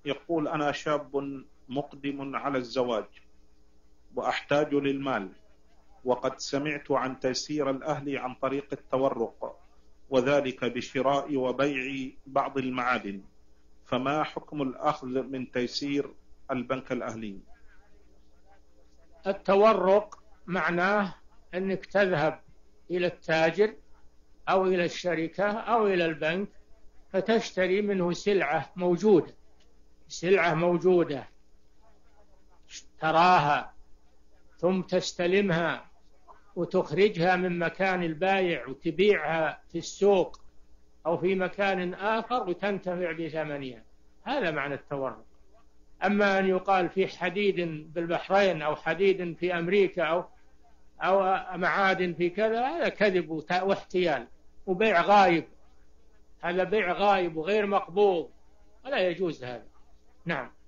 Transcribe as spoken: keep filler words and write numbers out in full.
يقول: أنا شاب مقدم على الزواج وأحتاج للمال، وقد سمعت عن تيسير الأهل عن طريق التورق، وذلك بشراء وبيع بعض المعادن، فما حكم الأخذ من تيسير البنك الأهلي؟ التورق معناه أنك تذهب إلى التاجر أو إلى الشركة أو إلى البنك فتشتري منه سلعة موجودة سلعة موجودة تراها، ثم تستلمها وتخرجها من مكان البائع وتبيعها في السوق أو في مكان آخر وتنتفع بثمنها. هذا معنى التورق. أما أن يقال في حديد بالبحرين أو حديد في أمريكا أو أو معادن في كذا، هذا كذب واحتيال وبيع غايب. هذا بيع غايب وغير مقبوض ولا يجوز هذا. نعم.